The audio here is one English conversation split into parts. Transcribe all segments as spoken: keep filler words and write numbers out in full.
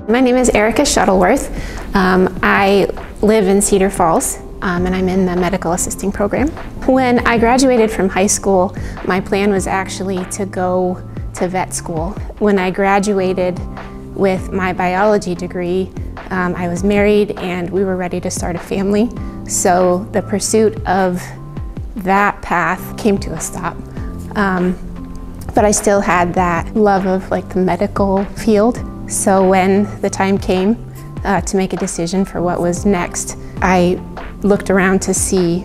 My name is Erica Shuttleworth. Um, I live in Cedar Falls, um, and I'm in the medical assisting program. When I graduated from high school, my plan was actually to go to vet school. When I graduated with my biology degree, um, I was married and we were ready to start a family. So the pursuit of that path came to a stop. Um, but I still had that love of like the medical field. So when the time came uh, to make a decision for what was next, I looked around to see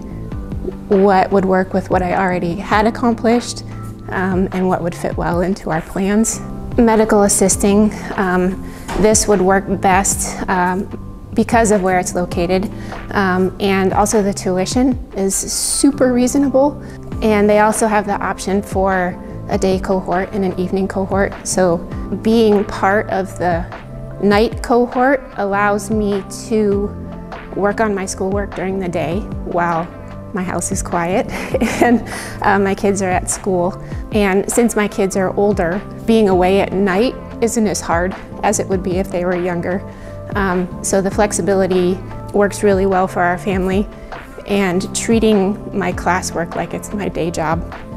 what would work with what I already had accomplished um, and what would fit well into our plans. Medical assisting, um, this would work best um, because of where it's located, um, and also the tuition is super reasonable, and they also have the option for a day cohort and an evening cohort. So being part of the night cohort allows me to work on my schoolwork during the day while my house is quiet and uh, my kids are at school. And since my kids are older, being away at night isn't as hard as it would be if they were younger. Um, so the flexibility works really well for our family, and treating my classwork like it's my day job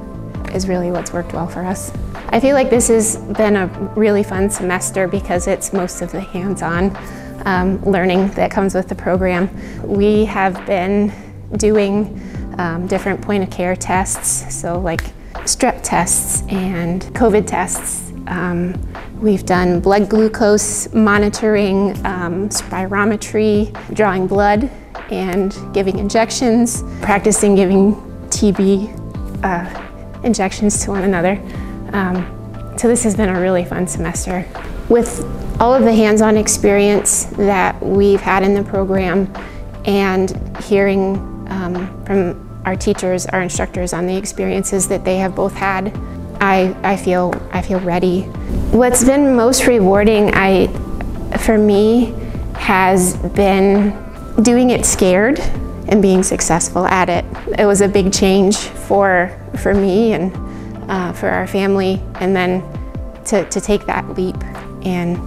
is really what's worked well for us. I feel like this has been a really fun semester because it's most of the hands-on um, learning that comes with the program. We have been doing um, different point-of-care tests, so like strep tests and COVID tests. Um, we've done blood glucose monitoring, um, spirometry, drawing blood and giving injections, practicing giving T B uh, injections to one another. Um, so this has been a really fun semester. With all of the hands-on experience that we've had in the program and hearing um, from our teachers, our instructors on the experiences that they have both had, I, I, feel, I feel ready. What's been most rewarding I, for me has been doing it scared and being successful at it. It was a big change for, for me and uh, for our family, and then to, to take that leap and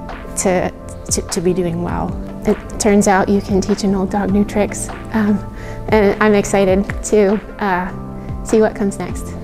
to, to, to be doing well. It turns out you can teach an old dog new tricks, um, and I'm excited to uh, see what comes next.